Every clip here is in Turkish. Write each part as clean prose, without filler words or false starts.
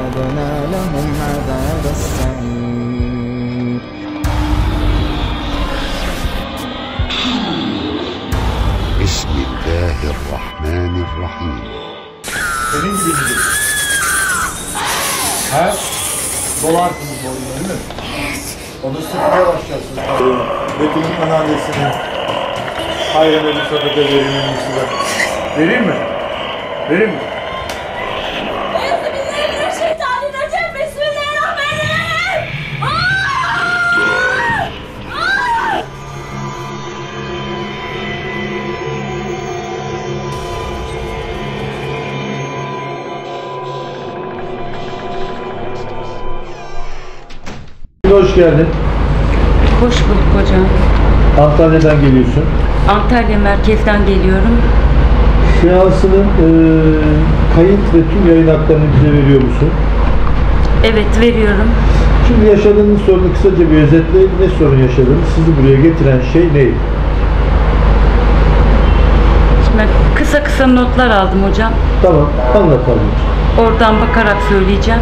وأعتدنا لهم عذاب السعير. بسم الله الرحمن الرحيم. Senin gibi gidiyor. He? Dolarsınız bu oyunu değil mi? Onu sıkmaya başlarsınız. Betül'ün anneannesinin hayrına bir sadaka verilmesi var. Vereyim mi? Vereyim mi? Euzubillahimineşşeytanirracim. Bismillahirrahmanirrahim. Hoş geldin. Hoş bulduk hocam. Antalya'dan geliyorsun. Antalya merkezden geliyorum. Seansının kayıt ve tüm yayın haklarını bize veriyor musun? Evet, veriyorum. Şimdi yaşadığınız sorunu kısaca bir özetleyin. Ne sorun yaşadınız? Sizi buraya getiren şey neydi? Şimdi kısa kısa notlar aldım hocam. Tamam, anlatalım. Oradan bakarak söyleyeceğim.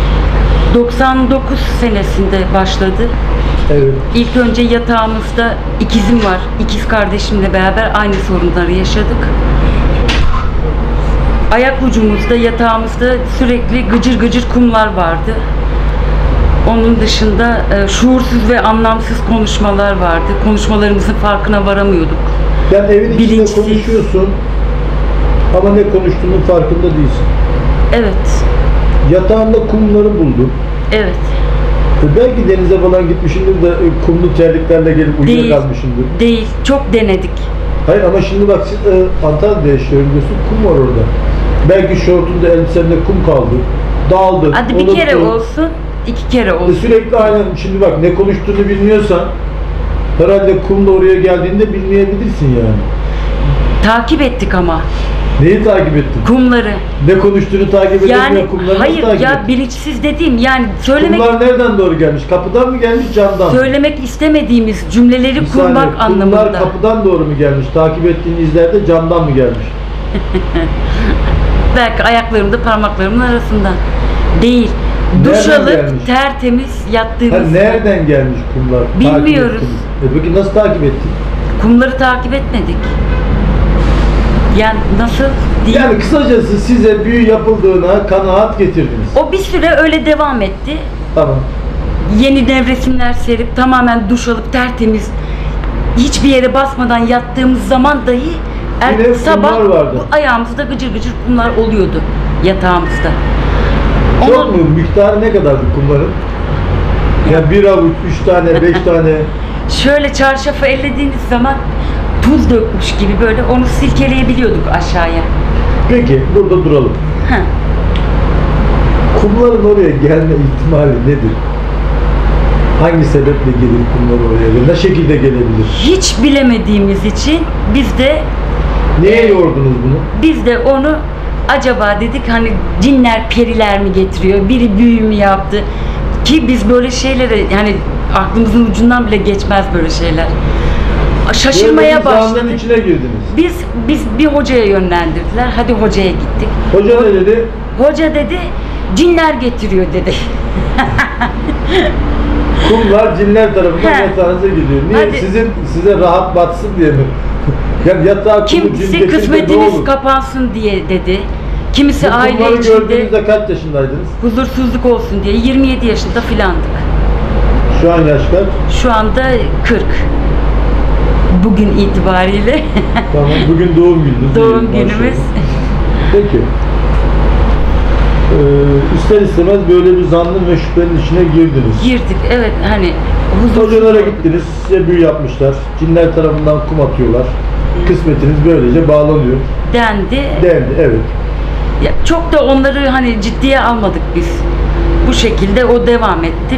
99 senesinde başladı. Evet. İlk önce yatağımızda ikizim var. İkiz kardeşimle beraber aynı sorunları yaşadık. Ayak ucumuzda, yatağımızda sürekli gıcır gıcır kumlar vardı. Onun dışında şuursuz ve anlamsız konuşmalar vardı. Konuşmalarımızın farkına varamıyorduk. Yani evin içinde Bilinçsiz. konuşuyorsun ama ne konuştuğunun farkında değilsin. Evet, Yatağında kumları buldun. evet. Belki denize falan gitmişsindir de kumlu terliklerle gelip Değil, uyuyakalmışsındır. değil. Çok denedik. Hayır ama şimdi bak siz Antalya'da yaşıyorum diyorsun, kum var orada. Belki şortunda, elbisende kum kaldı. Dağıldı. Hadi bir kere olsun, iki kere olsun. Sürekli aynı. Şimdi bak ne konuştuğunu bilmiyorsan herhalde kumla oraya geldiğinde bilmeyebilirsin yani. Takip ettik ama Neyi takip ettin? kumları. Ne konuştuğunu takip edemiyor, Yani kumları nasıl hayır takip ya, ettin? bilinçsiz dediğim yani Kumlar nereden doğru gelmiş? Kapıdan mı gelmiş, camdan mı? söylemek istemediğimiz cümleleri Bir saniye, kurmak kumlar anlamında. kapıdan doğru mu gelmiş? Takip ettiğin izlerde camdan mı gelmiş? Belki ayaklarımda, parmaklarımın arasında. Değil. Duş Nereden alıp gelmiş? tertemiz Ha, yattığımız nereden gelmiş kumlar? Takip Bilmiyoruz. ettiniz. Peki nasıl takip ettin? kumları takip etmedik. Yani nasıl değil. Yani kısacası size büyü yapıldığına kanaat getirdiniz. O bir süre öyle devam etti. Tamam. Yeni nevresimler serip tamamen duş alıp tertemiz hiçbir yere basmadan yattığımız zaman dahi Yine sabah kumlar vardı. bu ayağımızda gıcır gıcır kumlar oluyordu yatağımızda. Çok Onun- mu? Miktarı ne kadardı kumların? Ya bir avuç, 3 tane, 5 tane. Şöyle çarşafı ellediğiniz zaman tuz dökmüş gibi böyle onu silkeleyebiliyorduk aşağıya. Peki burada duralım. Heh. Kumların oraya gelme ihtimali nedir? Hangi sebeple gelir kumlar oraya? Ne şekilde gelebilir? Hiç bilemediğimiz için Neye yordunuz bunu? biz de onu acaba dedik hani cinler periler mi getiriyor, biri büyü mü yaptı ki biz böyle şeylere yani aklımızın ucundan bile geçmez böyle şeyler. Şaşırmaya Böyle bir zanlının başladık. içine girdiniz. Biz bir hocaya yönlendirdiler. Hadi hocaya gittik. Hoca ne dedi? Hoca dedi cinler getiriyor dedi. Kumlar cinler tarafından He. yatağınıza gidiyor. Niye? Hadi. Size rahat batsın diye mi? Yani yatağa kumu cin Kimisi getirince ne kısmetiniz olur? kapansın diye dedi. Kimisi Bu aile kumları içinde gördüğünüzde kaç yaşındaydınız? huzursuzluk olsun diye 27 yaşında filandık. Şu an yaş kaç? Şu anda 40. Bugün itibariyle Tamam. Bugün doğum gününüz. doğum değil, günümüz. maşallah. Peki. İster istemez böyle bir zannın ve şüphenin içine girdiniz. Girdik. Evet hani Hocalara huzursuz gittiniz, size büyü yapmışlar. Cinler tarafından kum atıyorlar. Kısmetiniz böylece bağlanıyor. dendi. Dendi, evet. Ya, çok da onları hani ciddiye almadık biz. Bu şekilde o devam etti.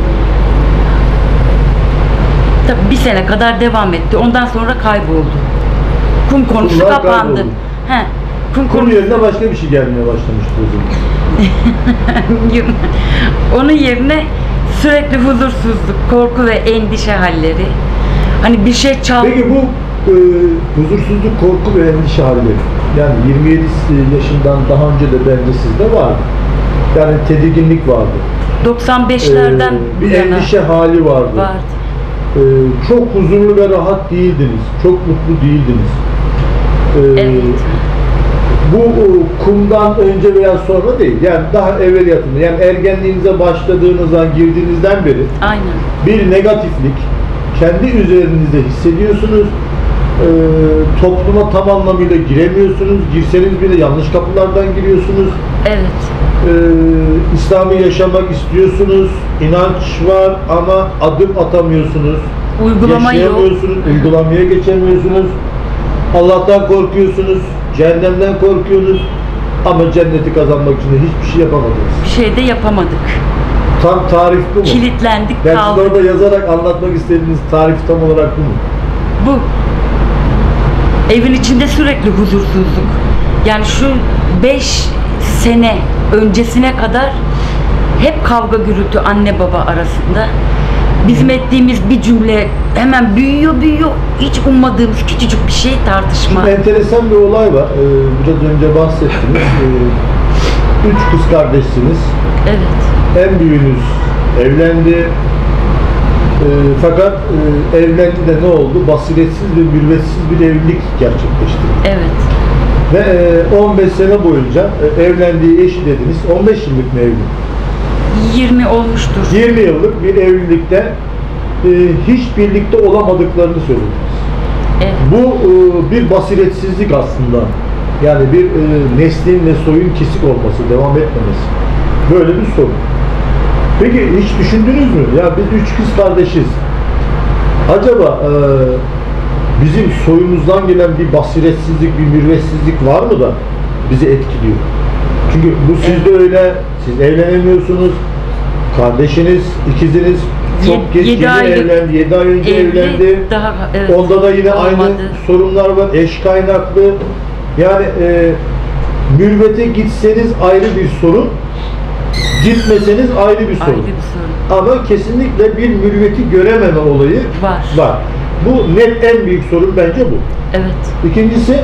Tabii bir sene kadar devam etti. Ondan sonra kayboldu. Kum konusu Kumlar kapandı. kayboldu. He. Kum Kum konusu. yerine başka bir şey gelmeye başlamıştı o zaman. Onun yerine sürekli huzursuzluk, korku ve endişe halleri. Hani bir şey çal. Peki bu huzursuzluk, korku ve endişe halleri, yani 27 yaşından daha önce de bence sizde vardı. Yani tedirginlik vardı. 95'lerden bu Bir yana endişe hali vardı. vardı. Çok huzurlu ve rahat değildiniz. Çok mutlu değildiniz. Evet. Bu kumdan önce veya sonra değil. Yani daha evveliyatında. Yani ergenliğinize başladığınızdan, girdiğinizden beri Aynen. bir negatiflik kendi üzerinizde hissediyorsunuz. Topluma tam anlamıyla giremiyorsunuz. Girseniz bile yanlış kapılardan giriyorsunuz. Evet. İslam'ı yaşamak istiyorsunuz. İnanç var ama adım atamıyorsunuz. Uygulama yok. Yaşayamıyorsunuz. Uygulamaya geçemiyorsunuz. Allah'tan korkuyorsunuz. Cehennemden korkuyorsunuz. Ama cenneti kazanmak için de hiçbir şey yapamadınız. Bir şey de yapamadık. Tam tarif bu mu? Kilitlendik, Ben kaldık. size orada yazarak anlatmak istediğiniz tarif tam olarak bu mu? Bu. Evin içinde sürekli huzursuzluk. Yani şu 5 sene öncesine kadar hep kavga gürültü anne baba arasında. Bizim ettiğimiz bir cümle hemen büyüyor. Hiç ummadığımız küçücük bir şey tartışma. Şimdi enteresan bir olay var. Biraz önce bahsettiniz. 3 kız kardeşsiniz. Evet. En büyüğünüz evlendi. Fakat evlendi de ne oldu? Basiretsiz ve mürüvvetsiz bir evlilik gerçekleşti. Evet. Ve 15 sene boyunca evlendiği eşi dediniz. 15 yıllık mı evli? 20 olmuştur. 20 yıllık bir evlilikte hiç birlikte olamadıklarını söylediniz. Evet. Bu bir basiretsizlik aslında. Yani bir neslin ve soyun kesik olması, devam etmemesi. Böyle bir sorun. Peki hiç düşündünüz mü? Ya biz 3 kız kardeşiz. Acaba bizim soyumuzdan gelen bir basiretsizlik, bir mürüvvetsizlik var mı da bizi etkiliyor? Çünkü bu sizde öyle. Siz evlenemiyorsunuz. Kardeşiniz, ikiziniz çok geç yeni evlendi. 7 ay önce evlendi. Daha, evet, onda da yine olmadı. aynı sorunlar var. Eş kaynaklı. Yani mürvete gitseniz ayrı bir sorun. Gitmeseniz ayrı bir sorun. Ayrı bir sorun. Ama kesinlikle bir mürüvveti görememe olayı var. Bu net en büyük sorun bence bu. Evet. İkincisi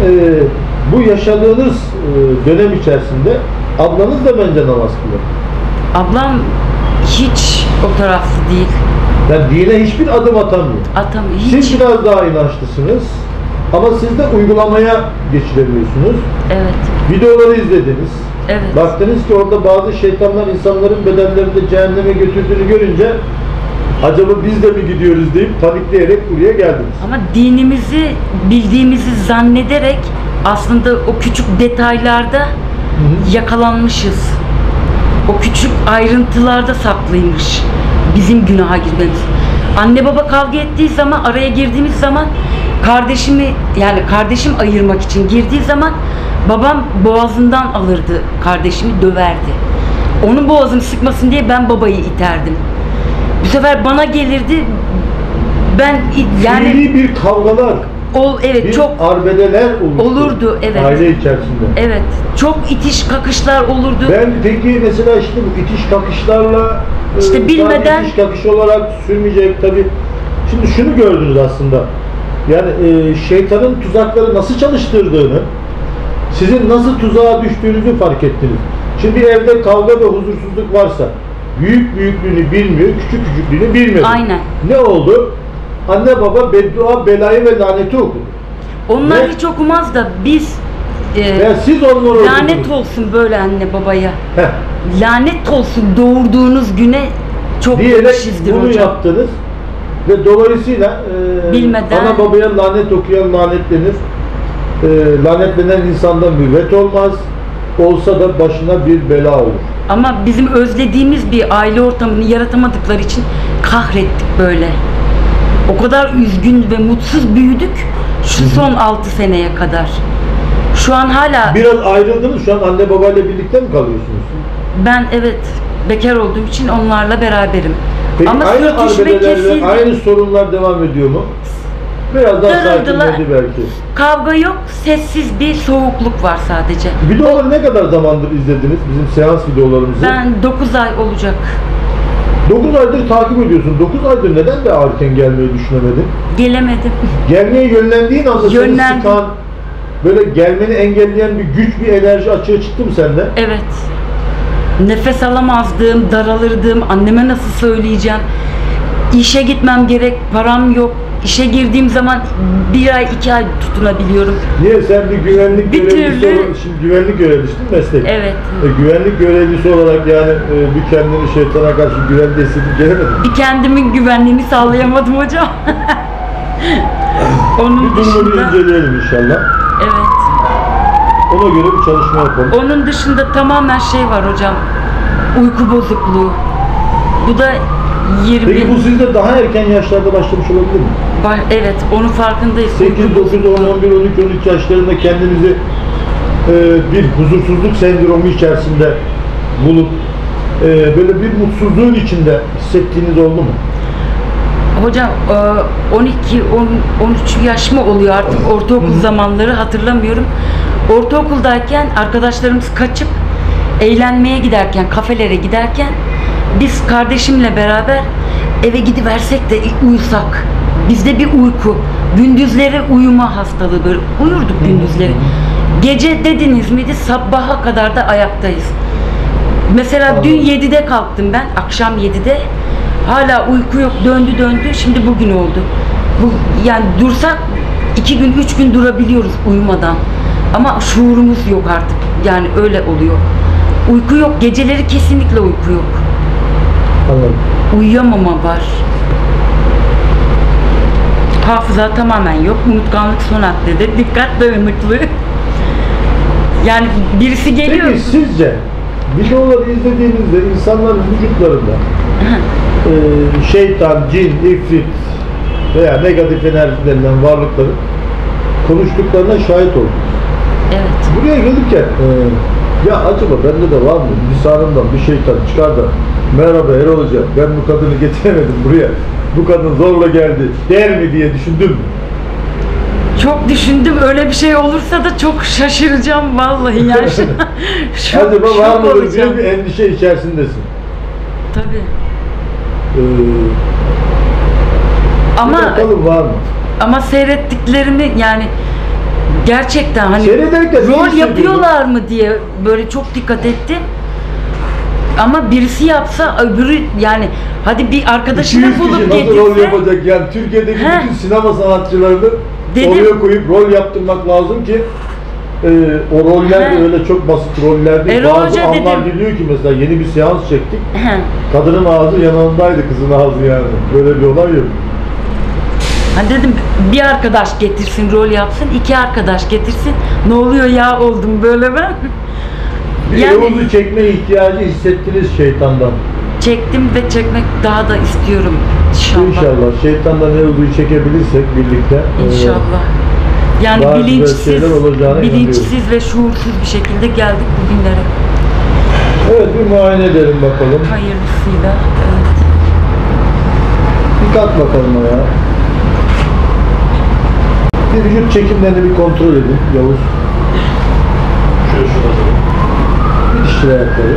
bu yaşadığınız dönem içerisinde ablanız da bence namaz kılıyor. Ablam hiç o taraflı değil. Yani dine hiçbir adım atamıyor. Atamıyor. Hiç. Siz biraz daha inançlısınız ama siz de uygulamaya geçiremiyorsunuz. Evet. Videoları izlediniz. Evet. Baktınız ki orada bazı şeytanlar insanların bedenlerini de cehenneme götürdüğünü görünce acaba biz de mi gidiyoruz deyip panikleyerek buraya geldiniz. Ama dinimizi bildiğimizi zannederek aslında o küçük detaylarda yakalanmışız. O küçük ayrıntılarda saklıymış bizim günaha girmemiz. Anne baba kavga ettiği zaman, araya girdiğimiz zaman kardeşim ayırmak için girdiği zaman babam boğazından alırdı kardeşimi, döverdi. Onun boğazını sıkmasın diye ben babayı iterdim. Bu sefer bana gelirdi, ben yani Fiili bir kavgalar, evet bir çok arbedeler olurdu, evet. aile içerisinde. Evet, çok itiş kakışlar olurdu. Ben peki mesela işte bu itiş kakışlarla İşte bilmeden itiş kakış olarak sürmeyecek tabii. Şimdi şunu gördünüz aslında. Yani şeytanın tuzakları nasıl çalıştırdığını, sizin nasıl tuzağa düştüğünüzü fark ettiniz. Şimdi bir evde kavga ve huzursuzluk varsa büyük büyüklüğünü bilmiyor, küçük küçüklüğünü bilmiyor. Aynen. Ne oldu? Anne baba beddua, belayı ve laneti okudu. onlar Ne? hiç okumaz da biz Veya siz onları lanet okudunuz. olsun böyle anne babaya. Heh. Lanet olsun doğurduğunuz güne çok Diyerek demişizdir bunu hocam. yaptınız ve dolayısıyla Bilmeden. ana babaya lanet okuyan lanetlenir. Lanetlenen insanda mürvet olmaz. Olsa da başına bir bela olur. Ama bizim özlediğimiz bir aile ortamını yaratamadıkları için kahrettik böyle. O kadar üzgün ve mutsuz büyüdük şu son 6 seneye kadar. Şu an hala Biraz ayrıldınız. Şu an anne babayla birlikte mi kalıyorsunuz? ben evet bekar olduğum için onlarla beraberim. Peki Ama aynı sürtüşme arbedelerle kesildi. aynı sorunlar devam ediyor mu? Biraz daha Darıldılar. sakinledi belki. Kavga yok, sessiz bir soğukluk var sadece. Videoları ne kadar zamandır izlediniz? Bizim seans videolarımızı. Ben 9 ay olacak. 9 aydır takip ediyorsun. 9 aydır neden de erken gelmeyi düşünemedin? Gelemedim. Gelmeye yönlendiğin anda seni Yönlendim. sıkan, böyle gelmeni engelleyen bir güç, bir enerji açığa çıktı mı sende? Evet. Nefes alamazdım, daralırdım. Anneme nasıl söyleyeceğim? İşe gitmem gerek, param yok. İşe girdiğim zaman 1 ay 2 ay tutunabiliyorum. Niye sen bir güvenlik Bir görevlisi türlü- olarak, şimdi güvenlik görevlisi değil mi meslek? Evet. Güvenlik görevlisi olarak yani bir kendini şeytana karşı güvende hissedip gelemedin. Bir kendimin güvenliğini sağlayamadım hocam. Onun Bir durumu bir dışında, inceleyelim inşallah. evet. Ona göre bir çalışma yapalım. Onun dışında tamamen şey var hocam. Uyku bozukluğu. Bu da 20. Peki bu sizde daha erken yaşlarda başlamış olabilir mi? Evet, onun farkındayız. 8, 9, 10, 11, 12, 13 yaşlarında kendinizi bir huzursuzluk sendromu içerisinde bulup böyle bir mutsuzluğun içinde hissettiğiniz oldu mu? Hocam 12, 13 yaş mı oluyor artık, ortaokul zamanları hatırlamıyorum. Ortaokuldayken arkadaşlarımız kaçıp eğlenmeye giderken, kafelere giderken biz kardeşimle beraber eve gidiversek de uyusak. Bizde bir uyku, gündüzleri uyuma hastalığı, böyle uyurduk gündüzleri. Gece dediniz miydi sabaha kadar da ayaktayız. Mesela dün 7'de kalktım ben, akşam 7'de. Hala uyku yok, döndü, şimdi bugün oldu. Bu, yani dursak 2 gün, 3 gün durabiliyoruz uyumadan. Ama şuurumuz yok artık, yani öyle oluyor. Uyku yok, geceleri kesinlikle uyku yok. Anladım. Uyuyamama var. Hafıza tamamen yok, unutkanlık son haddede, dikkat dağınıklığı. Yani birisi geliyor. Peki sizce videoları izlediğinizde insanların vücutlarında şeytan, cin, ifrit veya negatif enerji denilen varlıkların konuştuklarına şahit olduk. Evet. Buraya gelirken ya acaba bende de var mı? Lisanımdan bir şeytan çıkar da merhaba Erol Hoca, ben bu kadını getiremedim buraya. Bu kadın zorla geldi der mi diye düşündüm. Çok düşündüm, öyle bir şey olursa da çok şaşıracağım vallahi yani. Acaba var şok mıdır olacağım. diye bir endişe içerisindesin. Tabii. Bir Ama bakalım var mı? ama seyrettiklerimi yani gerçekten hani Seyrederken ne rol hissediyorsun? yapıyorlar mı diye böyle çok dikkat ettim. Ama birisi yapsa öbürü, yani hadi bir arkadaşını 200 kişi bulup nasıl rol getirse, yapacak yani Türkiye'deki He. bütün sinema sanatçılarını Dedim. oraya koyup rol yaptırmak lazım ki o roller de He. öyle çok basit roller değil. Erol Bazı Hoca anlar dedim. geliyor ki mesela yeni bir seans çektik. He. Kadının ağzı yanındaydı, kızın ağzı yani. Böyle bir olay yok. Hani dedim bir arkadaş getirsin rol yapsın, 2 arkadaş getirsin. Ne oluyor ya oldum böyle ben. Bir Yavuz'u çekme ihtiyacı hissettiniz şeytandan. Çektim ve çekmek daha da istiyorum inşallah. İnşallah şeytandan Yavuz'u çekebilirsek birlikte. İnşallah. Yani daha güzel bilinçsiz, şeyler olacağına bilinçsiz ve şuursuz bir şekilde geldik bugünlere. Evet, bir muayene edelim bakalım. Hayırlısıyla. Evet. Bir kalk bakalım ayağa. Bir vücut çekimlerini bir kontrol edin Yavuz. Şöyle şurada. Bir dişli ayakları.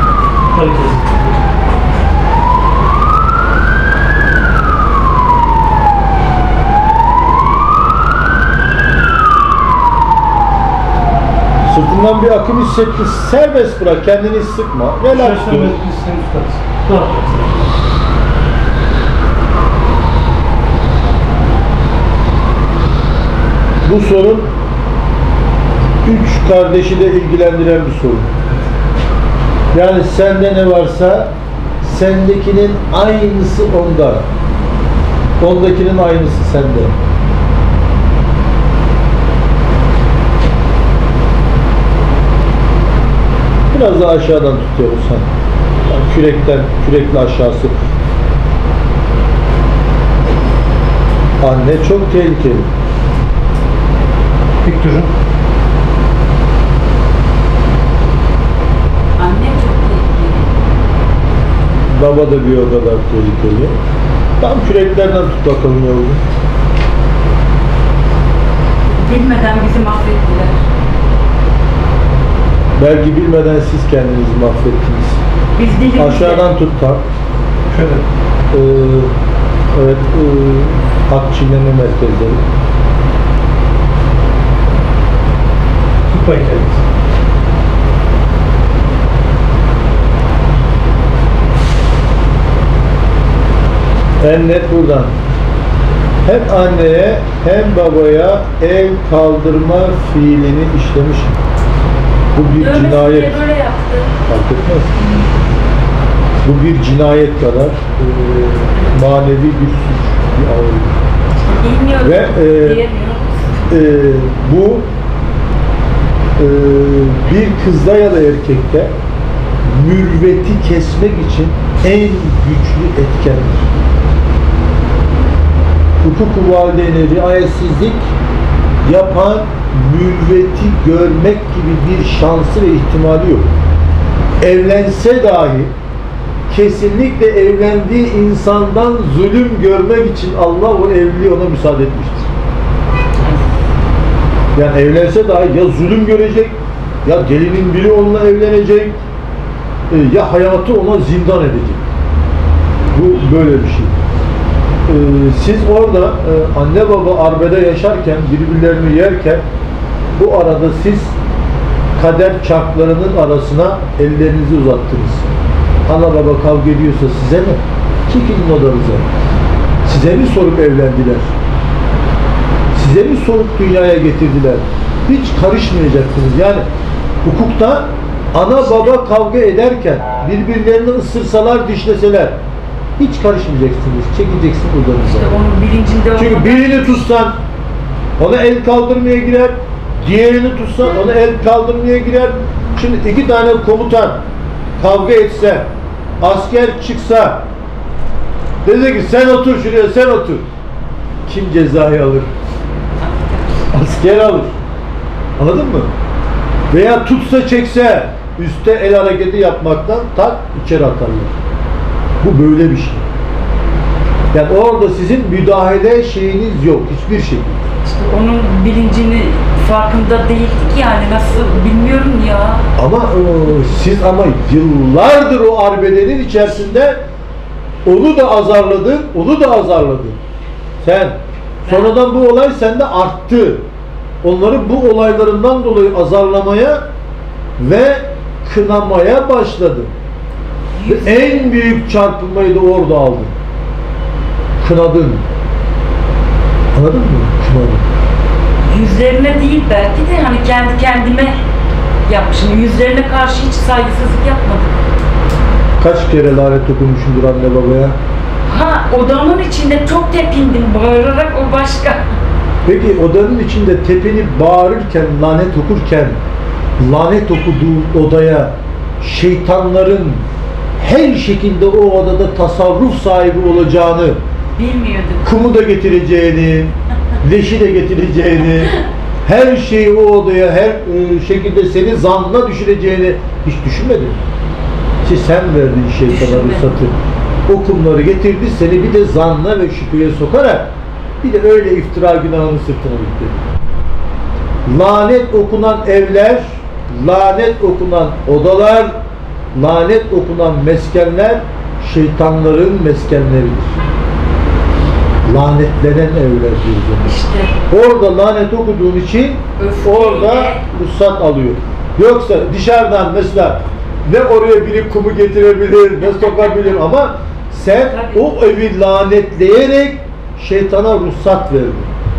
Sırtından bir akım hissettin. Serbest bırak, kendini hiç sıkma. Relax dur. Bu sorun 3 kardeşi de ilgilendiren bir sorun. Yani sende ne varsa sendekinin aynısı onda. Ondakinin aynısı sende. Biraz daha aşağıdan tutuyoruz sen. Yani kürekle aşağısı. Anne çok tehlikeli. Dik durun. Annem çok tehlikeli. Baba da bir o kadar tehlikeli. Tam küreklerden tut bakalım yavrum. Bilmeden bizi mahvettiler. Belki bilmeden siz kendinizi mahvettiniz. Biz dilimizde. Aşağıdan tut tam. Şöyle. Evet, hak çiğneme merkezleri. Tutmayın kendinizi. En net buradan. Hem anneye hem babaya el kaldırma fiilini işlemiş. Bu bir Dövmesi cinayet. diye böyle yaptı. Fark etmez. Bu bir cinayet kadar manevi bir suç, bir ağırlık. Bilmiyorum. Ve diyemiyorum. bu bir kızda ya da erkekte mürveti kesmek için en güçlü etkendir. Hukuk-u valideyne riayetsizlik yapan mürveti görmek gibi bir şansı ve ihtimali yok. Evlense dahi kesinlikle evlendiği insandan zulüm görmek için Allah o evliliği ona müsaade etmiştir. Yani evlense dahi ya zulüm görecek, ya gelinin biri onunla evlenecek, ya hayatı ona zindan edecek. Bu böyle bir şey. Siz orada anne baba arbede yaşarken, birbirlerini yerken bu arada siz kader çarklarının arasına ellerinizi uzattınız. Ana baba kavga ediyorsa size mi? Çekilin odanıza. Size mi sorup evlendiler? Size mi sorup dünyaya getirdiler? Hiç karışmayacaksınız. Yani hukukta ana baba kavga ederken birbirlerini ısırsalar, dişleseler hiç karışmayacaksınız. Çekeceksin odanıza. İşte onun bilincinde Çünkü olmadan- birini tutsan ona el kaldırmaya girer, diğerini tutsan ona el kaldırmaya girer. Şimdi iki tane komutan kavga etse, asker çıksa, dedi ki sen otur şuraya, sen otur. Kim cezayı alır? Asker alır. Anladın mı? Veya tutsa çekse, üstte el hareketi yapmaktan tak içeri atarlar. Bu böyle bir şey. Yani orada sizin müdahale şeyiniz yok. Hiçbir şey. İşte onun bilincini farkında değildik yani, nasıl bilmiyorum ya. Ama siz ama yıllardır o arbedenin içerisinde onu da azarladın, onu da azarladın. Sen. Sonradan bu olay sende arttı. Onları bu olaylarından dolayı azarlamaya ve kınamaya başladın. Ve en büyük çarpılmayı da orada aldın. Kınadın. Anladın mı? Kınadın. Yüzlerine değil belki de, hani kendi kendime yapmışım. Yüzlerine karşı hiç saygısızlık yapmadım. Kaç kere lanet okumuşumdur anne babaya? Ha, odamın içinde çok tepindim bağırarak, o başka. Peki odanın içinde tepinip bağırırken, lanet okurken, lanet okuduğu odaya şeytanların her şekilde o odada tasarruf sahibi olacağını, Bilmiyordum. kumu da getireceğini, leşi de getireceğini, her şeyi o odaya her şekilde seni zanna düşüreceğini hiç düşünmedin. Ki sen verdin şeytana Düşünmedim. ruhsatı. O kumları getirdi, seni bir de zanna ve şüpheye sokarak bir de öyle iftira günahını sırtına yükledi. Lanet okunan evler, lanet okunan odalar, lanet okunan meskenler şeytanların meskenleridir. Lanetlenen evler diyoruz ona. İşte Orada lanet okuduğun için Öfkeyle. orada ruhsat alıyor. Yoksa dışarıdan mesela ne oraya biri kumu getirebilir, ne sokabilir ama sen Tabii. o evi lanetleyerek şeytana ruhsat verdin.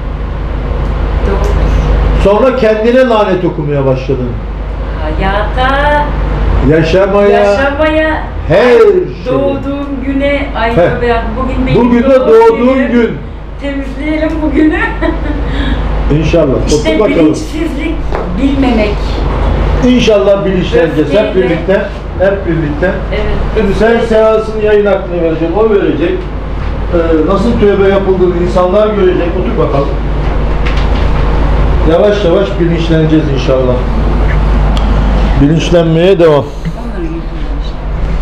doğrudur. Sonra kendine lanet okumaya başladın. Hayata, Yaşamaya, her şey. doğduğum güne, ay Heh. tövbe ya, bugün benim Bugün de doğduğun günüm. gün. Temizleyelim bugünü. İnşallah. İşte Otur bakalım. bilinçsizlik, bilmemek. İnşallah bilinçleneceğiz hep Öfkeyle. birlikte. Hep birlikte. Evet. Şimdi sen seansın yayın hakkını verecek, o verecek. Nasıl tövbe yapıldığını insanlar görecek. Otur bakalım. Yavaş yavaş bilinçleneceğiz inşallah. Bilinçlenmeye devam. Onların yüzünden işte.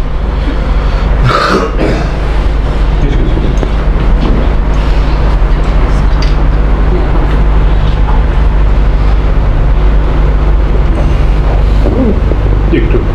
Dik dur.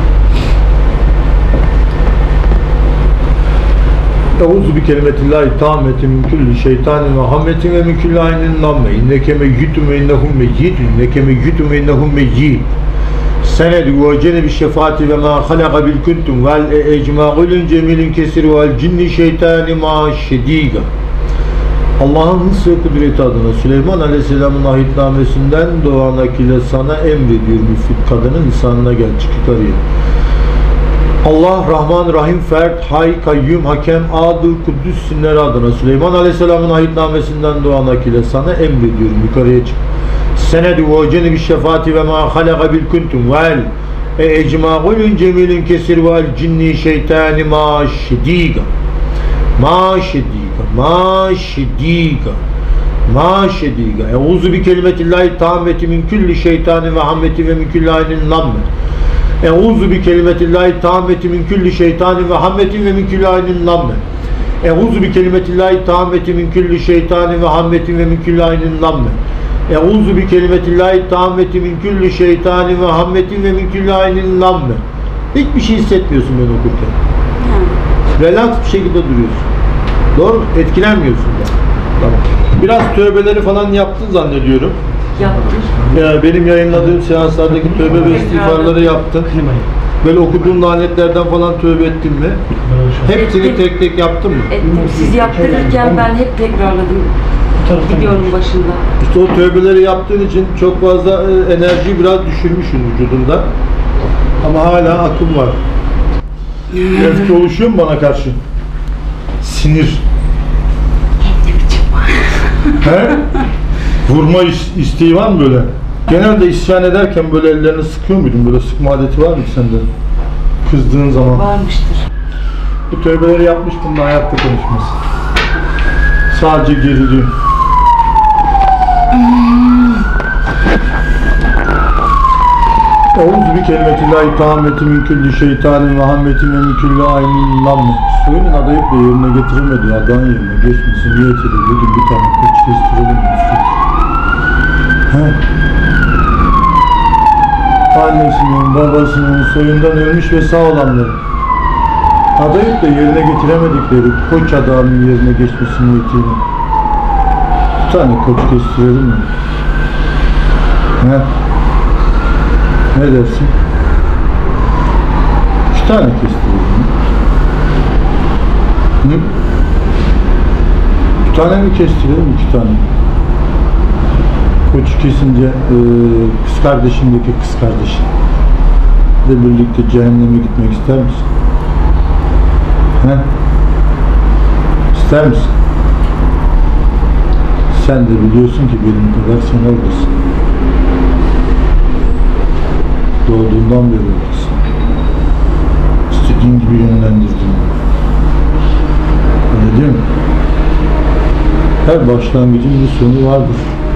Euzu bi kelimetillahi tammetin min kulli şeytanin ve hammetin ve min kulli aynin lamme inneke meyyitun ve innehum meyyitun inneke meyyitun ve innehum meyyit. senedi ve cenebi şefaati ve ma halaka bil kuntum vel ecma'ulun cemilin kesir vel cinni şeytani ma şediga. Allah'ın hıs ve kudreti adına Süleyman Aleyhisselam'ın ahitnamesinden doğan akile sana emrediyor müfit kadının lisanına gel çık yukarıya. Allah Rahman Rahim Fert Hay Kayyum Hakem Adıl Kuddüs isimleri adına Süleyman Aleyhisselam'ın ahitnamesinden doğan akile sana emrediyorum yukarıya çık. Senedi ve cenebi şefaati ve ma halaka bil kuntum vel ecma'ulun cemilin kesir vel cinni şeytani ma şediga. Ma şediga, ma şediga, ma şediga. Euzu bi kelimetillahi tammeti min kulli şeytanin ve hammeti ve min kulli aynin lamme. Euzu bi kelimetillahi tammeti min kulli şeytanin ve hammeti ve min kulli aynin lamme. Euzu bi kelimetillahi tammeti min kulli şeytanin ve hammeti ve min kulli aynin lamme. Euzu bi kelimetillahi tammeti min kulli şeytanin ve hammeti ve min kulli aynin lamme. Hiçbir şey hissetmiyorsun ben okurken. Relax bir şekilde duruyorsun. Doğru mu? Etkilenmiyorsun da. Tamam. Biraz tövbeleri falan yaptın zannediyorum. Yaptım. Ya benim yayınladığım seanslardaki tövbe ve istiğfarları yaptın. Böyle okuduğun lanetlerden falan tövbe ettin mi? Hepsini tek tek yaptın mı? Ettim. Siz yaptırırken ben hep tekrarladım. Gidiyorum başında. İşte o tövbeleri yaptığın için çok fazla enerjiyi biraz düşürmüşsün vücudunda. Ama hala akım var. Öfke oluşuyor mu bana karşı? Sinir. He? Vurma isteği var mı böyle? Genelde isyan ederken böyle ellerini sıkıyor muydun? Böyle sıkma adeti var mı sende? Kızdığın zaman. Varmıştır. Bu tövbeleri yapmış, bununla hayatta konuşmaz. Sadece geriliyor. Euzu bi kelimetillahi tammeti min kulli şeytanin ve hammetin ve min kulli aynin lamme. Soyunun adayıp da yerine getiremediği adağın yerine geçmesi niyet ediyor. Bugün bir tane koç kestirelim üstelik. He? Annesinin, babasının soyundan ölmüş ve sağ olanları adayıp da yerine getiremedikleri koç adağının yerine geçmesi niyetiyle bir tane koç kestirelim mi? He? Ne dersin? 2 tane kestirelim. Hı? 1 tane mi kestirelim? 2 tane. Koç kesince kız kardeşindeki kız kardeşin de birlikte cehenneme gitmek ister misin? He? İster misin? Sen de biliyorsun ki benim kadar sen oradasın. Doğduğundan beri oradasın. İstediğin gibi yönlendirdin. Öyle değil mi? Her başlangıcın bir sonu vardır.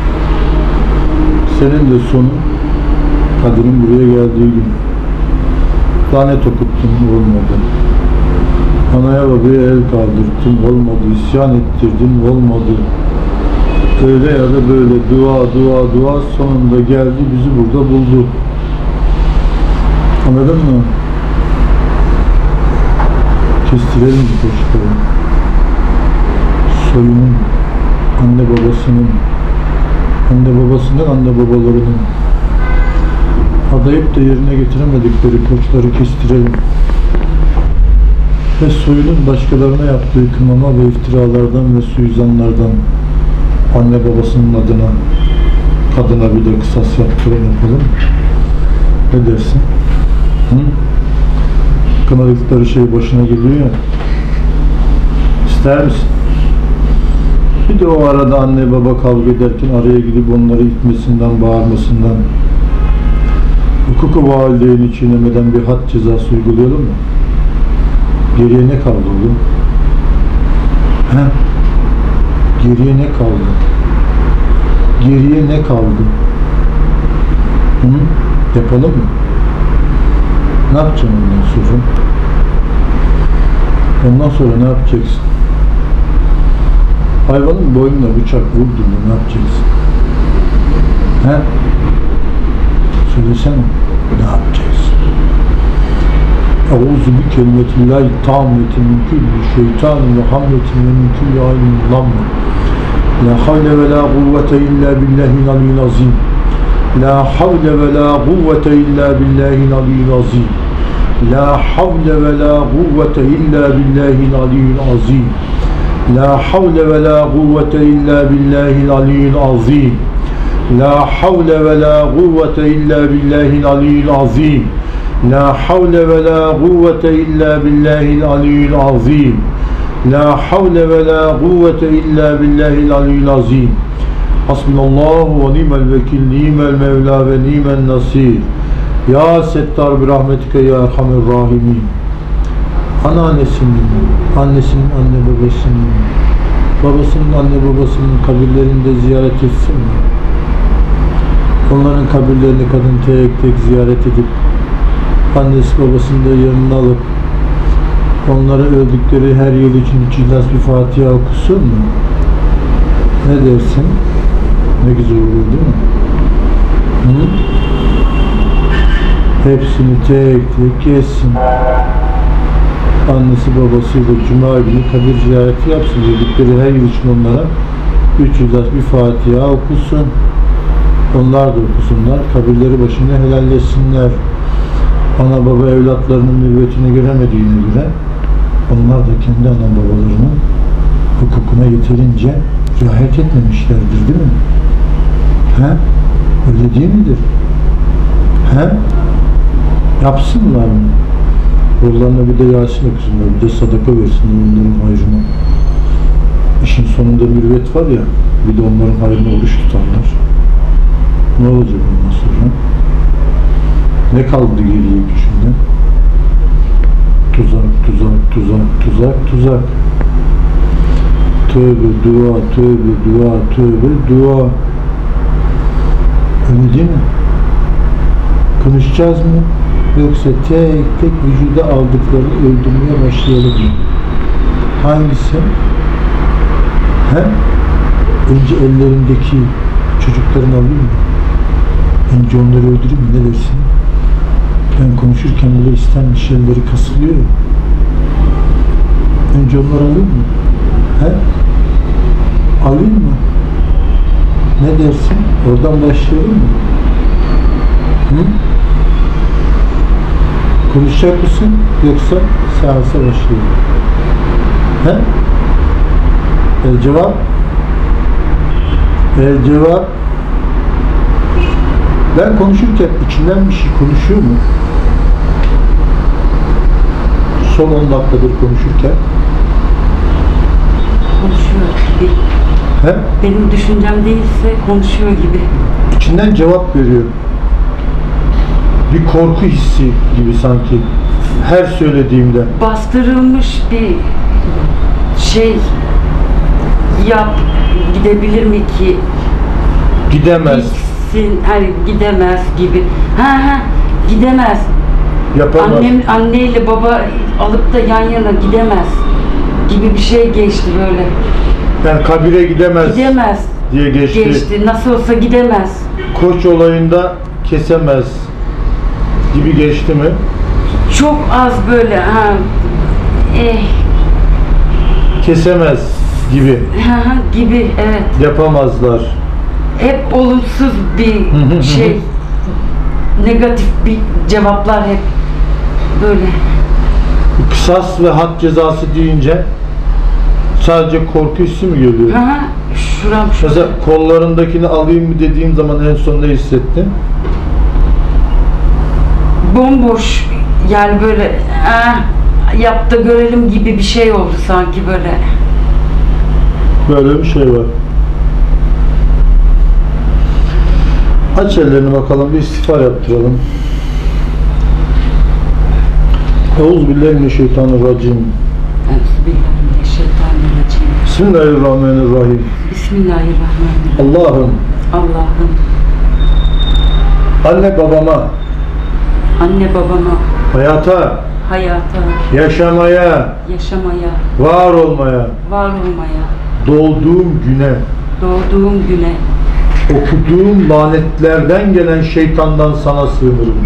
Senin de sonun kadının buraya geldiği gün. Lanet okuttun, olmadı. Anaya babaya el kaldırttın, olmadı. İsyan ettirdin, olmadı. Öyle ya da böyle dua sonunda geldi, bizi burada buldu. Anladın mı? Kestirelim bu koçları. Soyunun, anne babasının, anne babalarının adayıp da yerine getiremedikleri koçları kestirelim. Ve soyunun başkalarına yaptığı kınama ve iftiralardan ve suizanlardan anne babasının adına kadına bir de kısas yapalım. Ne dersin? Hı? Kınadıkları şey başına geliyor ya. İster misin? Bir de o arada anne baba kavga ederken araya gidip onları itmesinden, bağırmasından, hukuku valideyni çiğnemeden bir had cezası uygulayalım mı? Geriye ne kaldı oğlum? He? Geriye ne kaldı? Geriye ne kaldı? Hı? Yapalım mı? Ne yapacaksın ondan sonra? Ondan sonra ne yapacaksın? Hayvanın boynuna bıçak vurduğunda ne yapacaksın? He? Söylesene. Ne yapacaksın? Euzu bi kelimetillahi tammeti min kulli şeytanin ve hammetin ve min kulli aynin lamme. La havle ve la kuvvete illa billahil aliyyil azim. La havle ve la kuvvete illa billahil aliyyil azim. La havle ve la kuvvete illa billahil aliyyil azim. La havle ve la kuvvete illa billahil aliyyil azim. La havle ve la kuvvete illa billahil aliyyil azim. La havle ve la kuvvete illa billahil aliyyil azim. La havle ve la kuvvete illa billahil aliyyil azim. Hasbunallahu ve ni'mel vekil, ni'mel mevla ve ni'men nasir. Ya Settar bi rahmetike ya erhamer rahimin. Anneannesinin, annesinin anne babasının, babasının anne babasının kabirlerinde ziyaret etsin mi? Onların kabirlerini kadın tek tek ziyaret edip annesi babasını da yanına alıp onlara öldükleri her yıl için 3 İhlas bir Fatiha okusun mu? Ne dersin? Ne güzel olur değil mi? Hı? Hepsini tek tek geçsin. Annesi babasıyla Cuma günü kabir ziyareti yapsın. Öldükleri her yıl için onlara 3 İhlas bir Fatiha okusun. Onlar da okusunlar. Kabirleri başında helalleşsinler. Ana baba evlatlarının mürüvvetini göremediğine göre onlar da kendi ana babalarının hukukuna yeterince riayet etmemişlerdir, değil mi? He? Öyle değil midir? He? Yapsınlar mı? Yollarına bir de Yasin okusunlar, bir de sadaka versinler onların hayrına. İşin sonunda mürüvvet var ya, bir de onların hayrına oruç tutarlar. Ne olacak ondan sonra? Ne kaldı geriye gücünde? Tuzak, tuzak, tuzak, tuzak, tuzak. Tövbe, dua, tövbe, dua, tövbe, dua. Öyle değil mi? Konuşacağız mı? Yoksa tek tek vücuda aldıklarını öldürmeye başlayalım mı? Hangisi? He? Önce ellerindeki çocuklarını alayım mı? Önce onları öldüreyim mi? Ne dersin? Ben konuşurken böyle istenmiş elleri kasılıyor ya. Önce onları alayım mı? He? Alayım mı? Ne dersin? Oradan başlayalım mı? Hı? Konuşacak mısın? Yoksa seansa başlayalım. He? Cevap? Cevap? Ben konuşurken içinden bir şey konuşuyor mu? Son 10 dakikadır konuşurken. Konuşuyor gibi. He? Benim düşüncem değilse konuşuyor gibi. İçinden cevap veriyor. Bir korku hissi gibi sanki. Her söylediğimde. Bastırılmış bir şey yap gidebilir mi ki? Gidemez. Gitsin, hani gidemez gibi. Gidemez. Yapamaz. Anneyle baba alıp da yan yana gidemez gibi bir şey geçti böyle. Yani kabire gidemez. Gidemez Diye geçti. geçti. Nasıl olsa gidemez. Koç olayında kesemez gibi geçti mi? Çok az böyle Kesemez gibi. gibi evet. Yapamazlar. Hep olumsuz bir şey. Negatif bir cevaplar hep böyle. Kısas ve had cezası deyince sadece korku hissi mi geliyor? Şuram. Mesela kollarındakini alayım mı dediğim zaman en son ne hissettin? Bomboş, yani böyle yap da görelim gibi bir şey oldu sanki böyle. Böyle bir şey var. Aç ellerini bakalım, bir istiğfar yaptıralım. Euzubillahimineşşeytanirracim. Euzubillahimineşşeytanirracim. Bismillahirrahmanirrahim. Bismillahirrahmanirrahim. Allah'ım anne babama hayata, yaşamaya, var olmaya, doğduğum güne, okuduğum lanetlerden gelen şeytandan sana sığınırım.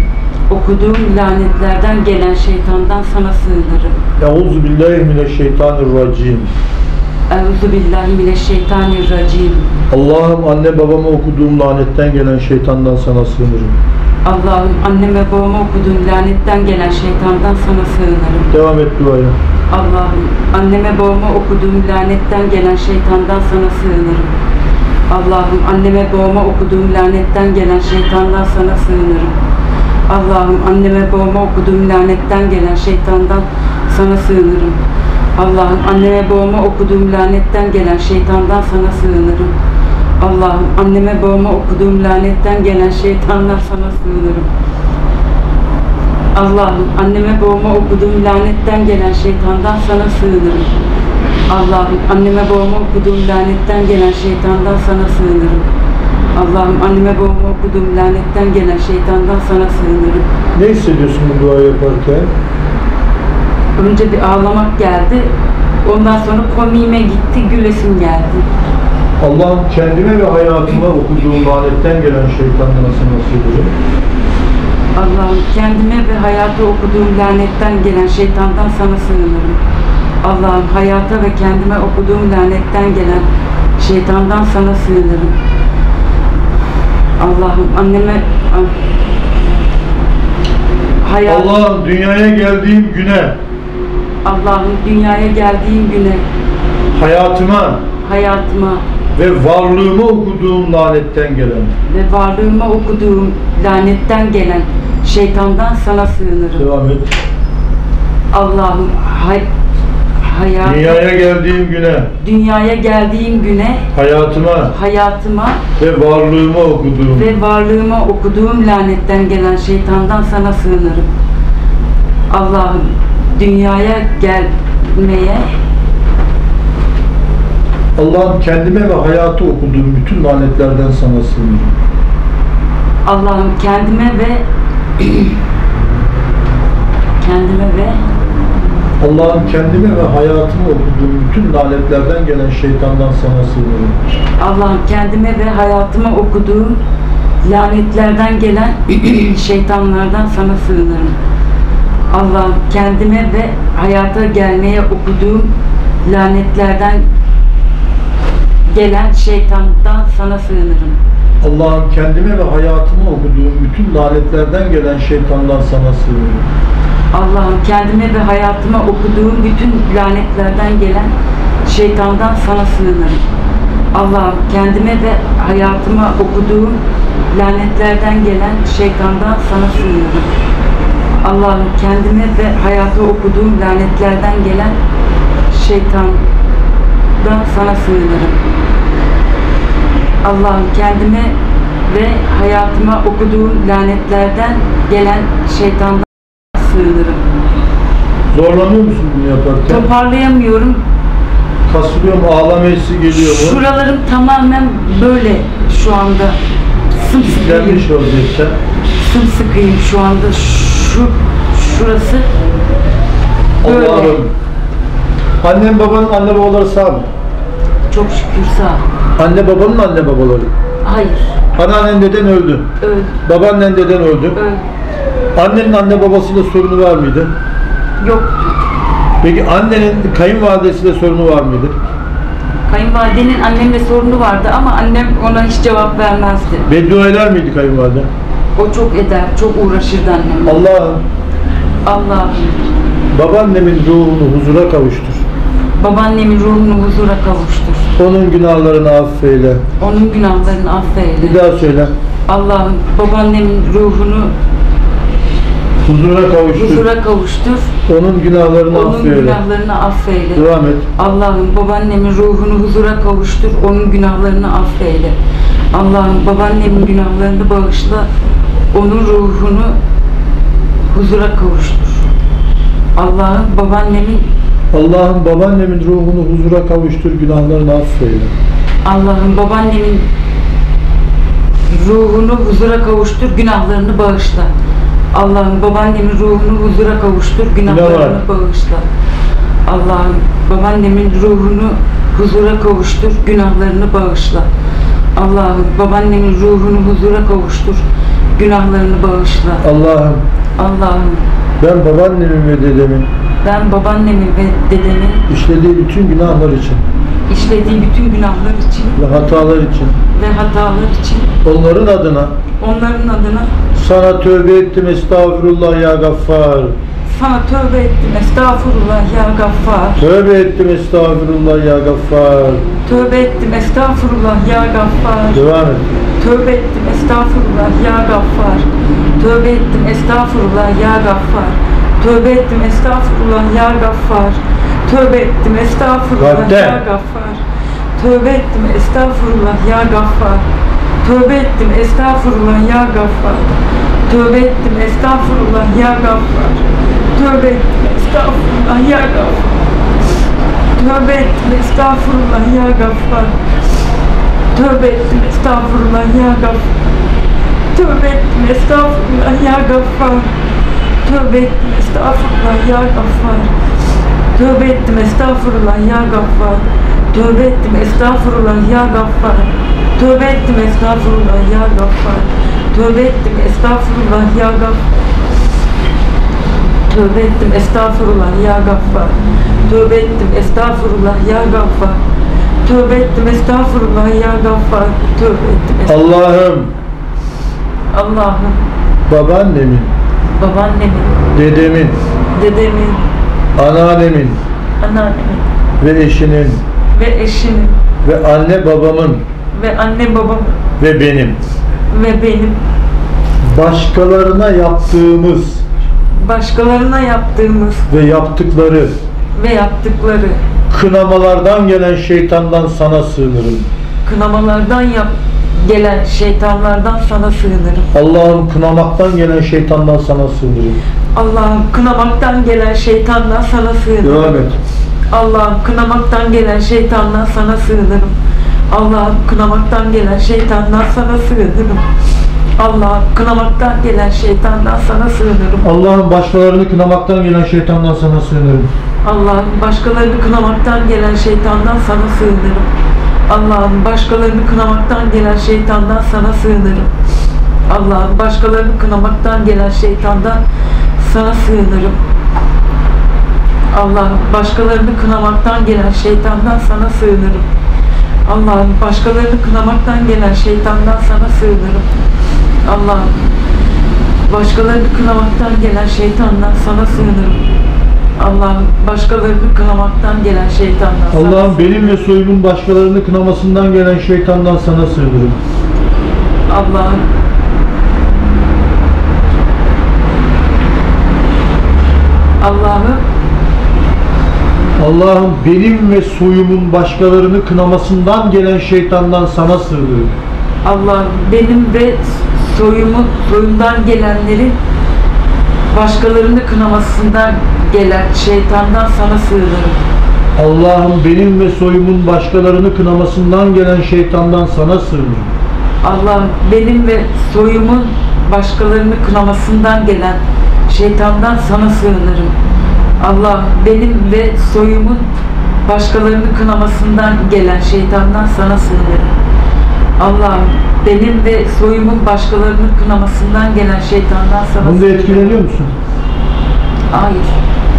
Euzubillahimineşşeytanirracim. Euzubillahimineşşeytanirracim. Allah'ım anne babama okuduğum lanetten gelen şeytandan sana sığınırım. Allah'ım anneme babama okuduğum lanetten gelen şeytandan sana sığınırım. Devam et duaya. Allah'ım anneme babama okuduğum lanetten gelen şeytandan sana sığınırım. Allah'ım anneme babama okuduğum lanetten gelen şeytandan sana sığınırım. Allah'ım anneme babama okuduğum lanetten gelen şeytandan sana sığınırım. Allah'ım anneme babama okuduğum lanetten gelen şeytandan sana sığınırım. Allah'ım anneme babama okuduğum lanetten gelen şeytandan sana sığınırım. Allah'ım anneme babama okuduğum lanetten gelen şeytandan sana sığınırım. Allah'ım anneme babama okuduğum lanetten gelen şeytandan sana sığınırım. Allah'ım anneme babama okuduğum lanetten gelen şeytandan sana sığınırım. Ne hissediyorsun bu duayı yaparken? Önce bir ağlamak geldi. Ondan sonra komiğime gitti, gülesim geldi. Allah'ım kendime ve hayatıma okuduğum lanetten gelen şeytandan sana sığınırım. Allah'ım kendime ve hayata okuduğum lanetten gelen şeytandan sana sığınırım. Allah'ım hayata ve kendime okuduğum lanetten gelen şeytandan sana sığınırım. Allah'ım anneme Allah'ım dünyaya geldiğim güne, Allah'ım dünyaya geldiğim güne, hayatıma ve varlığıma okuduğum lanetten gelen. Şeytandan sana sığınırım. Devam et. Allah'ım dünyaya geldiğim güne, hayatıma ve varlığıma okuduğum lanetten gelen şeytandan sana sığınırım. Allah'ım dünyaya gelmeye, Allah'ım kendime ve hayatı okuduğum bütün lanetlerden sana sığınırım. Allah'ım kendime ve Allah'ım kendime ve hayatıma okuduğum bütün lanetlerden gelen şeytandan sana sığınırım. Allah'ım kendime ve hayatıma okuduğum lanetlerden gelen şeytanlardan sana sığınırım. Allah'ım kendime ve hayata gelmeye okuduğum lanetlerden gelen şeytandan sana sığınırım. Allah'ım kendime ve hayatıma okuduğum bütün lanetlerden gelen şeytandan sana sığınırım. Allah'ım kendime ve hayatıma okuduğum bütün lanetlerden gelen şeytandan sana sığınırım. Allah'ım kendime ve hayatıma okuduğum lanetlerden gelen şeytandan sana sığınırım. Allah'ım kendime ve hayata okuduğum lanetlerden gelen şeytandan sana sığınırım. Allah'ım kendime ve hayatıma okuduğum lanetlerden gelen şeytandan sığınırım. Zorlanıyor musun bunu yaparken? Toparlayamıyorum. Kasılıyor mu? Ağlama hissi geliyor mu? Şuralarım tamamen böyle şu anda. Sımsıkıyım. Gelmiş vaziyette. Sımsıkıyım şu anda. Şurası böyle. Allah'ım. Annem babanın anne babaları sağ mı? Çok şükür sağ. Anne babanın anne babaları. Hayır. Anneannen deden öldü. Öldü. Babaannen deden öldü. Öldü. Annenin anne babasıyla sorunu var mıydı? Yoktu. Peki annenin kayınvalidesiyle sorunu var mıydı? Kayınvalidenin annemle sorunu vardı ama annem ona hiç cevap vermezdi. Beddua eder miydi kayınvalide? O çok eder, çok uğraşırdı annemle. Allah'ım. Babaannemin ruhunu huzura kavuştur. Babaannemin ruhunu huzura kavuştur. Onun günahlarını affeyle. Onun günahlarını affeyle. Bir daha söyle. Allah'ım babaannemin ruhunu huzura kavuştur. Onun günahlarını affeyle. Onun günahlarını affeyle. Devam et. Allah'ım babaannemin ruhunu huzura kavuştur. Onun günahlarını affeyle. Allah'ım babaannemin günahlarını bağışla. Onun ruhunu huzura kavuştur. Allah'ım babaannemin ruhunu huzura kavuştur, günahlarını affeyle. Allah'ım babaannemin ruhunu huzura kavuştur, günahlarını bağışla. Allah'ım babaannemin ruhunu huzura kavuştur, günahlarını bağışla. Allah'ım babaannemin ruhunu huzura kavuştur, günahlarını bağışla. Allah'ım babaannemin ruhunu huzura kavuştur, günahlarını bağışla. Allah'ım ben babaannemin ve dedemin işlediği bütün günahlar için işlediği bütün günahlar için ve hatalar için ve hatalar için onların adına onların adına sana tövbe ettim, estağfurullah ya gaffar. sana tövbe ettim, estağfurullah ya gaffar. Tövbe ettim, estağfurullah ya gaffar. Tövbe ettim, estağfurullah ya gaffar. Devam et. Tövbe ettim, estağfurullah ya gaffar. Tövbe ettim, estağfurullah ya gaffar. Tövbe ettim, estağfurullah ya gaffar. Tövbe ettim, estağfurullah ya gaffar. Tövbe ettim, estağfurullah ya gaffar. Tövbe ettim, estağfurullah ya gaffar. Tövbe ettim, estağfurullah ya gaffar. Tövbe ettim, estağfurullah ya gaffar. Tövbe ettim, estağfurullah ya gaffar. Tövbe ettim, estağfurullah ya gaffar. Tövbe ettim, estağfurullah ya gaffar. Tövbe ettim, estağfurullah ya gaffar. Tövbe ettim, estağfurullah ya gaffar. Tövbe ettim, estağfurullah ya gaffar. Tövbe ettim, estağfurullah ya gaffar. Tövbe ettim, estağfurullah ya gaffar. Tövbe ettim, estağfurullah ya gaffar. Tövbe ettim, estağfurullah ya gaffar. Tövbe ettim, estağfurullah ya gaffar. Tövbe ettim, Allah'ım, Allah'ım, babaannemin, babaannemin, dedemin, dedemin, anneannemin anneannemin ve eşinin ve eşimin ve anne babamın ve anne babamın ve benim ve benim başkalarına yaptığımız başkalarına yaptığımız ve yaptıkları ve yaptıkları kınamalardan gelen şeytandan sana sığınırım. kınamalardan gelen şeytanlardan sana sığınırım. Allah'ım, kınamaktan gelen şeytandan sana sığınırım. Allah'ım, kınamaktan gelen şeytandan sana sığınırım. Devam et. Allah'ım, kınamaktan gelen şeytandan sana sığınırım. Allah'ım, kınamaktan gelen şeytandan sana sığınırım. Allah'ım, kınamaktan gelen şeytandan sana sığınırım. Allah'ım, başkalarını kınamaktan gelen şeytandan sana sığınırım. Allah'ım, başkalarını kınamaktan gelen şeytandan sana sığınırım. Allah'ım, başkalarını kınamaktan gelen şeytandan sana sığınırım. Allah'ım, başkalarını kınamaktan gelen şeytandan sana sığınırım. Allah'ım, başkalarını kınamaktan gelen şeytandan sana sığınırım. Allah'ım, başkalarını kınamaktan gelen şeytandan sana sığınırım. Allah'ım, başkalarını kınamaktan gelen şeytandan sana sığınırım. Allah'ım, başkalarını kınamaktan gelen şeytandan sana Allah'ım, sığınırım. benim ve soyumun başkalarını kınamasından gelen şeytandan sana sığınırım. Allah'ım, Allah'ım, Allah'ım, benim ve soyumun başkalarını kınamasından gelen şeytandan sana sığınırım. Allah'ım, benim ve soyumdan gelenlerin başkalarını kınamasından gelen şeytandan sana sığınırım. Allah'ım, benim ve soyumun başkalarını kınamasından gelen şeytandan sana sığınırım. Allah'ım, benim ve soyumun başkalarını kınamasından gelen şeytandan sana sığınırım. Allah'ım, benim ve soyumun başkalarını kınamasından gelen şeytandan sana sığınırım. Allah'ım, benim ve soyumun başkalarını kınamasından gelen şeytandan sana Bunda sığınırım. etkileniyor musun? Hayır.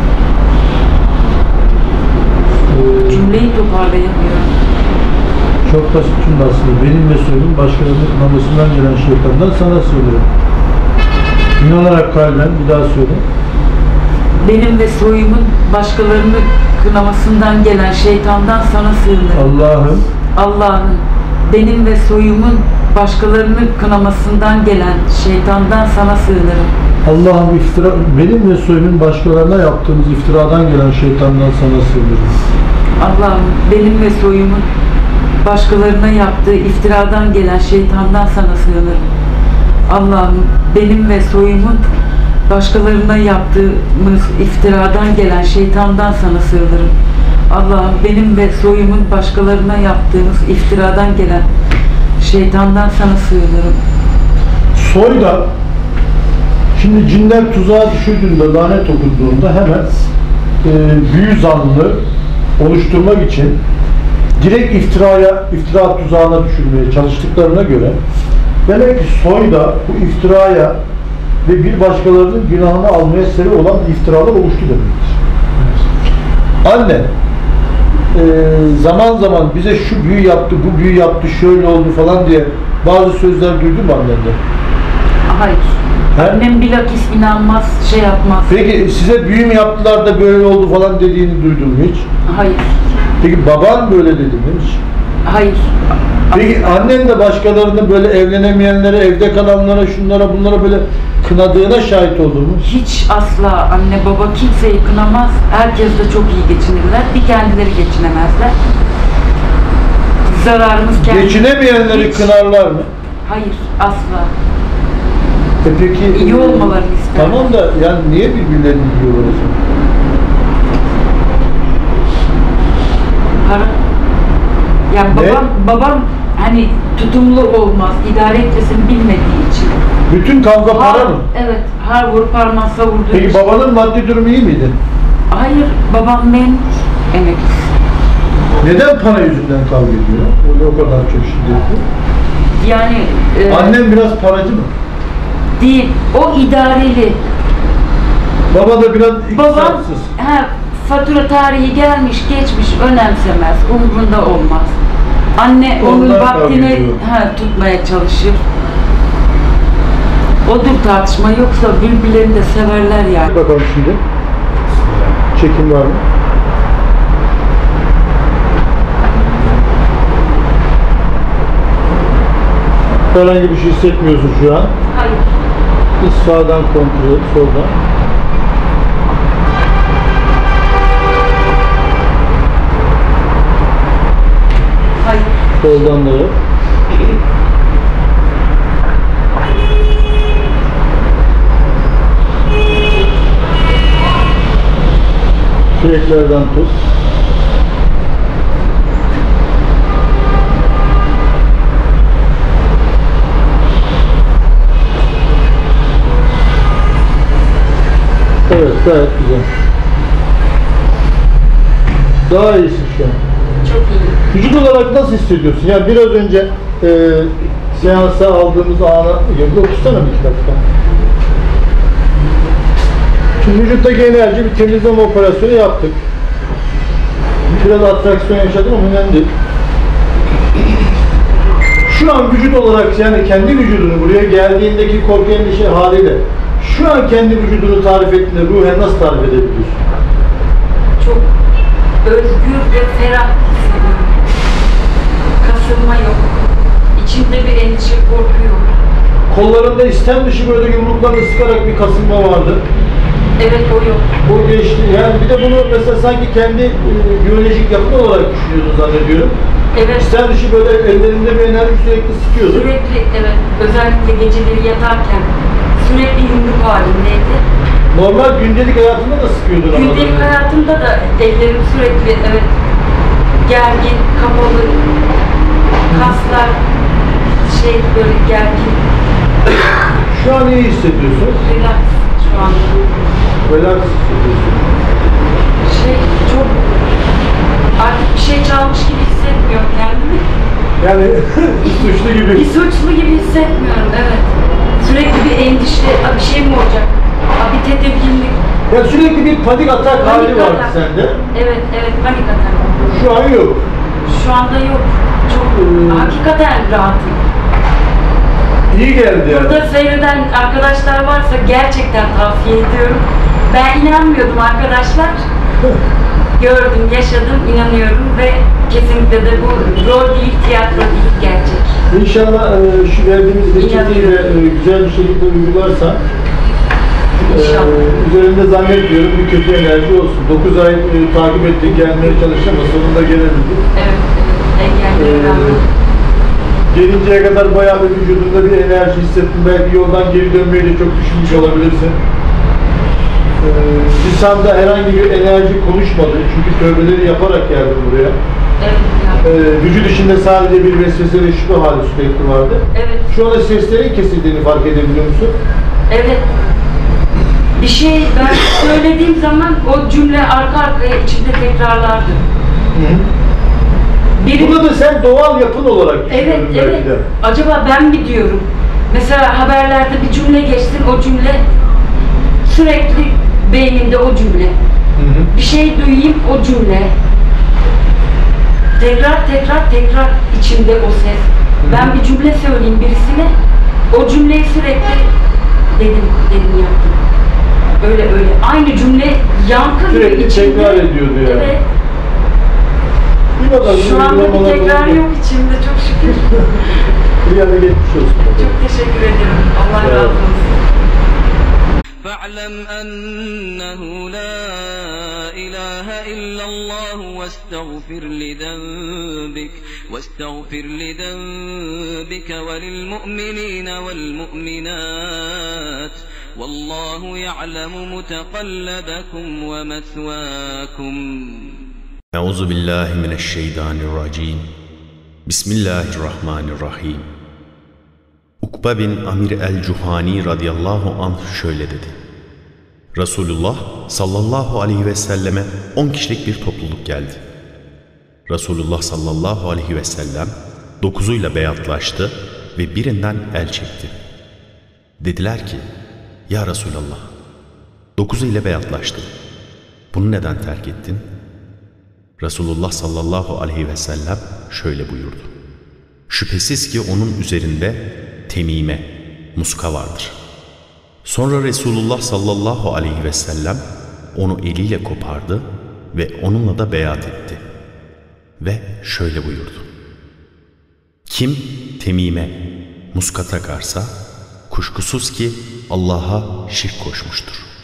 Cümleyi toparlayamıyorum. Çok basit cümle aslında. Benim ve soyumun başkalarını kınamasından gelen şeytandan sana sığınırım. İnanarak kalben bir daha söyle. Benim ve soyumun başkalarını kınamasından gelen şeytandan sana sığınırım. Allah'ım, Allah'ım, benim ve soyumun başkalarını kınamasından gelen şeytandan sana sığınırım. Allah'ım, benim ve soyumun başkalarına yaptığımız iftiradan gelen şeytandan sana sığınırım. Allah'ım, benim ve soyumun başkalarına yaptığı iftiradan gelen şeytandan sana sığınırım. Allah'ım, benim ve soyumun başkalarına yaptığımız iftiradan gelen şeytandan sana sığınırım. Allah'ım, benim ve soyumun başkalarına yaptığımız iftiradan gelen şeytandan sana sığınırım. Soyda, şimdi cinler tuzağa düşürdüğünde, lanet okunduğunda hemen büyü zanlı oluşturmak için direkt iftira tuzağına düşürmeye çalıştıklarına göre demek ki soyda bu iftiraya ve bir başkalarının günahını almaya sebep olan iftiralar oluştu demektir. Anne zaman zaman bize şu büyü yaptı, bu büyü yaptı, şöyle oldu falan diye bazı sözler duydun mu annenden? Hayır. He? Annem bilakis inanmaz, şey yapmaz. Peki size büyü mü yaptılar da böyle oldu falan dediğini duydun mu hiç? Hayır. Peki baban böyle dedi mi hiç? Hayır. Peki annen de başkalarını böyle evlenemeyenlere, evde kalanlara, şunlara bunlara böyle kınadığına şahit oldu mu? Hiç asla anne baba kimseyi kınamaz. Herkes de çok iyi geçinirler. Bir kendileri geçinemezler. Zararımız kendi. Geçinemeyenleri Hiç. kınarlar mı? Hayır, asla. Peki İyi olmalarını ister. tamam da yani niye birbirlerini yiyorlar o zaman? Para. Yani Ne? babam hani tutumlu olmaz, idare etmesini bilmediği için. Bütün kavga para mı? Evet, har vur parmağı savurduğu Peki için. babanın maddi durumu iyi miydi? Hayır, babam memur, emeklisi. Neden para yüzünden kavga ediyor? O kadar çok şiddetli. Yani Annem biraz paracı mı? değil, o idareli. Baba da biraz Babam iktisatsız. fatura tarihi gelmiş geçmiş önemsemez, umrunda olmaz. Anne onun Onlar vaktini kavga ediyor. tutmaya çalışır. Odur tartışma, yoksa birbirlerini de severler yani. Bakalım şimdi. Çekim var mı? Herhangi bir şey hissetmiyorsun şu an. Hayır. Biz sağdan kontrol et, soldan. Hayır. Soldan da yap. Küreklerden tut. Evet, gayet güzel. Daha iyisin şu an. Çok iyi. Vücut olarak nasıl hissediyorsun? Yani biraz önce seansa aldığımız ana gibi otursana bir iki dakika. Şimdi vücuttaki enerji bir temizleme operasyonu yaptık. Biraz atraksiyon yaşadım ama önemli değil. Şu an vücut olarak yani kendi vücudunu buraya geldiğindeki korku endişe haliyle şu an kendi vücudunu tarif ettiğinde ruhen nasıl tarif edebiliyorsun? Çok özgür ve ferah hissediyorum. Kasılma yok. İçimde bir endişe, korku yok. Kollarında istem dışı böyle yumruklarla sıkarak bir kasılma vardı. Evet, o yok. Bu geçti. Yani bir de bunu mesela sanki kendi biyolojik yapın olarak düşünüyordun zannediyorum. Evet. İstem dışı böyle ellerinde bir enerji sürekli sıkıyordu. Sürekli, evet. Özellikle geceleri yatarken sürekli yumruk halindeydi. Normal gündelik hayatında da sıkıyordun ama. Gündelik hayatımda da ellerim sürekli, evet, gergin, kapalı, kaslar böyle gergin. Şu an iyi hissediyorsun. Relax şu an. Relax hissediyorsun. Çok artık bir şey çalmış gibi hissetmiyorum kendimi. Yani suçlu gibi. Bir suçlu gibi hissetmiyorum, evet. Sürekli bir endişe, bir şey mi olacak? Bir tedirginlik. Ya sürekli bir panik atak hali vardı sende. Evet, panik atak. Şu an yok. Şu anda yok. Çok hakikaten rahatım. İyi geldi yani. Burada seyreden arkadaşlar varsa gerçekten tavsiye ediyorum. Ben inanmıyordum arkadaşlar. Gördüm, yaşadım, inanıyorum ve kesinlikle de bu rol değil, tiyatro değil, gerçek. İnşallah şu verdiğimiz reçeteyi de güzel bir şekilde uygularsan üzerinde zannetmiyorum bir kötü enerji olsun. 9 ay takip ettik, gelmeye çalıştık ama sonunda gelebildik. Evet, engelleri rağmen. Gelinceye kadar bayağı bir vücudunda bir enerji hissettim. Belki yoldan geri dönmeyi de çok düşünmüş olabilirsin. Lisanda herhangi bir enerji konuşmadı. Çünkü tövbeleri yaparak geldim buraya. Evet. Vücut içinde sadece bir vesvese ve şüphe hali sürekli vardı. Evet. Şu anda seslerin kesildiğini fark edebiliyor musun? Evet. Bir şey ben söylediğim zaman o cümle arka arkaya içinde tekrarlardı. Bunu da sen doğal yapın olarak düşünüyorsun belki de. Acaba ben mi diyorum? Mesela haberlerde bir cümle geçsin, o cümle sürekli beynimde o cümle. Bir şey duyayım, o cümle. tekrar içimde o ses. Ben bir cümle söyleyeyim birisine, o cümleyi sürekli dedim yaptım. Öyle aynı cümle yankı gibi Sürekli içimde. tekrar ediyordu yani. Evet. Bir bakalım. Şu anda bir tekrar oldu. yok içimde, çok şükür. Bir yana geçmiş olsun. Çok teşekkür ederim. Allah Evet. razı olsun. فاعلم أنه لا إله إلا الله واستغفر لذنبك وللمؤمنين والمؤمنات والله يعلم متقلبكم ومثواكم. Euzu billahi mineşşeytanirracim. Bismillahirrahmanirrahim. Ukbe bin Amir el-Cuhani radıyallahu anh şöyle dedi. Resulullah sallallahu aleyhi ve selleme 10 kişilik bir topluluk geldi. Resulullah sallallahu aleyhi ve sellem 9'uyla beyatlaştı ve birinden el çekti. Dediler ki, ya Resulallah, 9'u ile beyatlaştın. Bunu neden terk ettin? Resulullah sallallahu aleyhi ve sellem şöyle buyurdu. Şüphesiz ki onun üzerinde temime, muska vardır. Sonra Resulullah sallallahu aleyhi ve sellem onu eliyle kopardı ve onunla da beyat etti. Ve şöyle buyurdu. Kim temime, muska takarsa kuşkusuz ki Allah'a şirk koşmuştur.